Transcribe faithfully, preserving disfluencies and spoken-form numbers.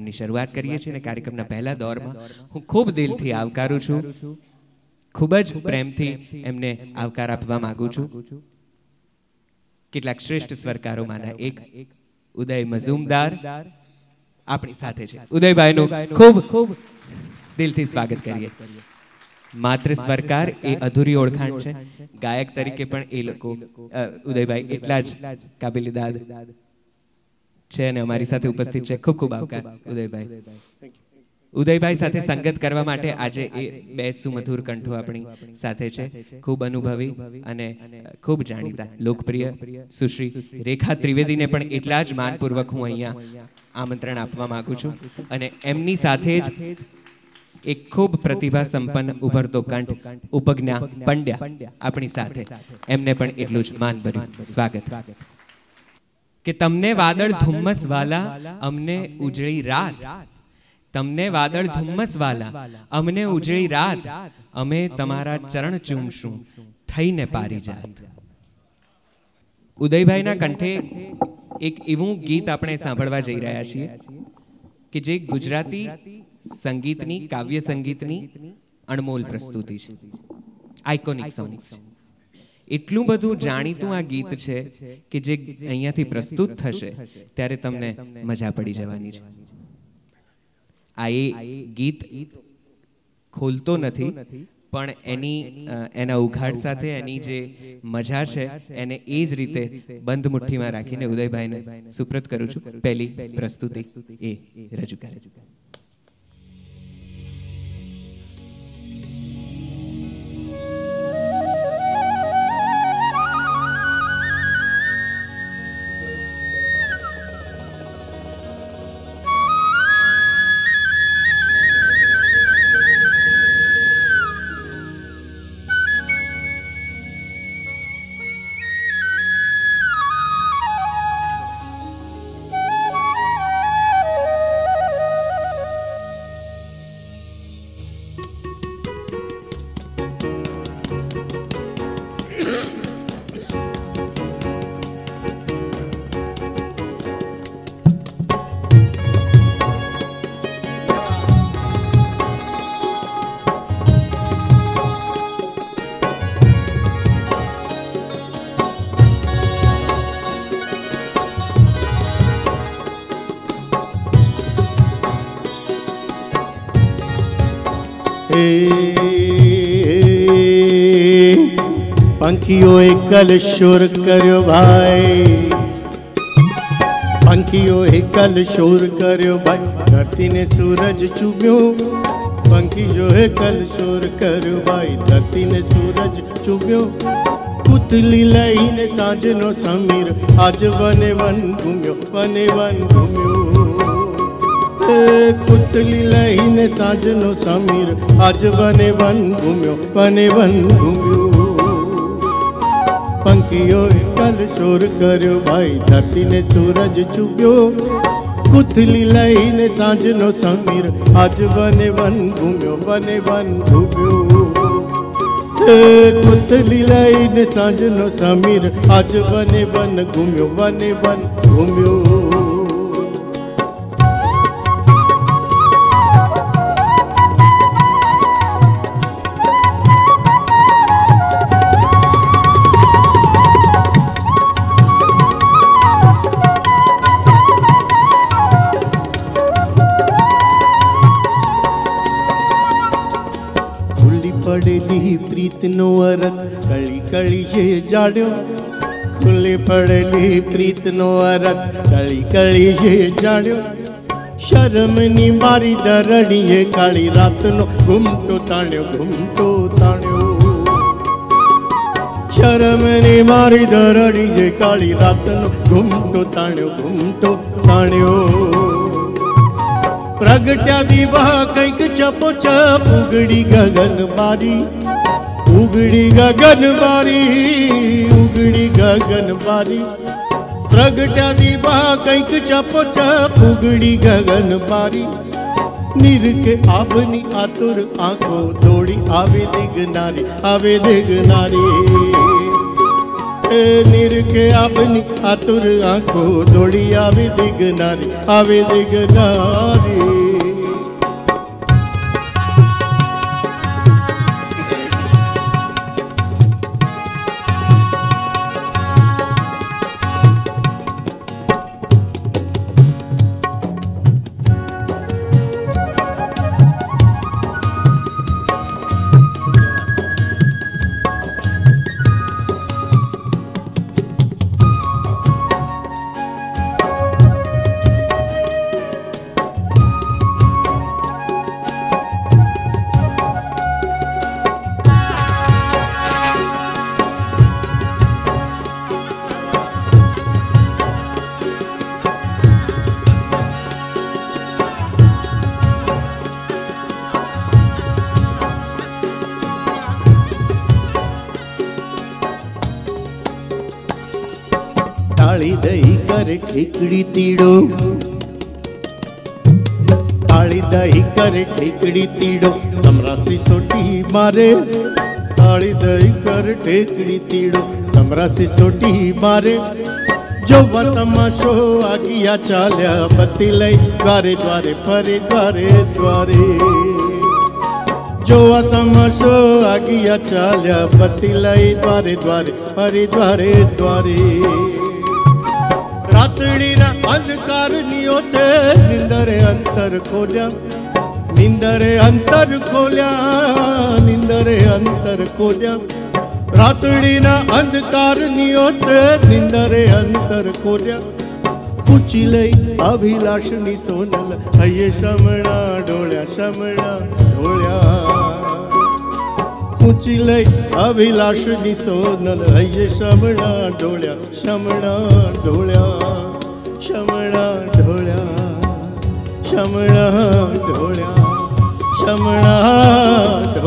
કાર્યક્રમની શરૂઆત કરીએ છીએ અને કાર્યક્રમના પહેલા દોરમાં હું ખૂબ દિલથી આવકારું છું, ખૂબ જ પ્રેમથી એમને આવકાર આપવા માંગુ છું. કેટલાક શ્રેષ્ઠ સ્વરકારોમાંના એક ઉદય મઝુમદાર આપણી સાથે છે. ઉદયભાઈનું ખૂબ દિલથી સ્વાગત કરીએ. માત્ર સ્વરકાર એ અધૂરી ઓળખાણ છે, ગાયક તરીકે પણ એ લોકો ઉદયભાઈ એટલા જ કાબિલિદાદ છે અને અમારી સાથે ઉપસ્થિત છે. ખૂબ ખૂબ આવકાર ઉદયભાઈ. ઉદયભાઈ સાથે સંગત કરવા માટે આજે એ બે સુમધુર કંઠો આપણી સાથે છે. ખૂબ અનુભવી અને ખૂબ જાણીતા લોકપ્રિય સુશ્રી રેખા ત્રિવેદીને પણ એટલા જ માનપૂર્વક હું અહીંયા આમંત્રણ આપવા માંગુ છું. અને એમની સાથે જ એક ખૂબ પ્રતિભા સંપન્ન ઉભરતો કંઠ ઉપજ્ઞા પંડ્યા આપણી સાથે, એમને પણ એટલું જ માનભર્યું સ્વાગત. કે તમને વાદળ ધુમ્મસ વાલા અમને ઉજળી રાત, તમને વાદળ ધુમ્મસ વાલા અમને ઉજળી રાત, અમે તમારા ચરણ ચૂમશું થઈને પારિજાત. ઉદયભાઈના કંઠે એક એવું ગીત આપણે સાંભળવા જઈ રહ્યા છીએ કે જે ગુજરાતી સંગીતની, કાવ્ય સંગીતની અણમોલ પ્રસ્તુતિ છે. Iconic songs. એટલું બધું જાણીતું આ ગીત છે કે જે અહીંયાથી પ્રસ્તુત થશે ત્યારે તમને મજા પડી જવાની છે. આ એ ગીત ખોલતો નથી, પણ એની એના ઉઘાડ સાથે એની જે મજા છે એને એ જ રીતે બંધ મુઠ્ઠીમાં રાખીને ઉદયભાઈને સુપ્રત કરું છું. પહેલી પ્રસ્તુતિ એ રજૂ કરે. पंखियों कल शोर करो भाई, पंखियों कल शोर करो भाई, धरती ने सूरज चुभ्यो. पंखियों कल शोर करो भाई, धरती ने सूरज चुभ्यो. पुतली लईने सांजनो समीर आज वने वन घूम्यो, वने वन घूम्यो. पुतली लईने सांजनो समीर आज वने वन घूम्यो, वने वन घूम्यो. पंखियों कल शोर कर्यो भाई, धरती ने सूरज चुभ्यो. कुतली लईने सांजनो समीर आज वने वन घूम्यो, वने वन घूम्यो. कुतली लईने सांजनो समीर आज वने वन घूम्यो, वने वन घूम्यो. पड़ेली प्रीत नो अरत कली कली ये जाड्यो. खुली पड़ेली प्रीत नो अरत कली कली ये जाड्यो. शर्म नी मारी दरड़ी ये काली रात नो घूमतो ताण्यो, घूमतो ताण्यो. शर्म नी मारी दरड़ी ये काली रात नो घूमतो ताण्यो, घूमतो ताण्यो. प्रगट्या दीवा कंईक चपो चप उगड़ी गगन बारी, उगड़ी गगन बारी, उगड़ी गगन बारी. प्रगट्या दीवा कंईक चपो चप उगड़ी गगन बारी. नीर के आवनी आतुर आंखों दौड़ी आवे दिगनारी, आवे दिगनारी. नीर के आवनी आतुर आंखों दौड़ी आवे दिगनारी, आवे दिगनारी. करे ठेकड़ी तीड़ो, ताली दही करे ठेकड़ी तीड़ो, तमरा सिसोटी मारे। ताली दही कर ठेकड़ी तीड़ो, तमरा सिसोटी मारे। जो तमाशो आगिया चाल्या, बत्ती लई द्वारे द्वारे फरे द्वारे द्वारे। जो तमाशो आगिया चाल्या, बत्ती लई द्वारे द्वारे फरे द्वारे द्वारे। रातड़ी ना अंधकार नियोते, निंदरे अंतर खोल्या, निंदरे अंतर खोल्या, निंदरे अंतर खोल्या। रातड़ी ना अंधकार नियोते, निंदरे अंतर खोल्या। पूछी लई अभिलाषनी सोनल, हये शमणा डोळ्या शमणा डोळ्या। पूछी लई अभिलाषनी सोनल, हये शमणा डोळ्या शमणा डोळ्या। शमणा डोळ्या शमणा डोळ्या शमणा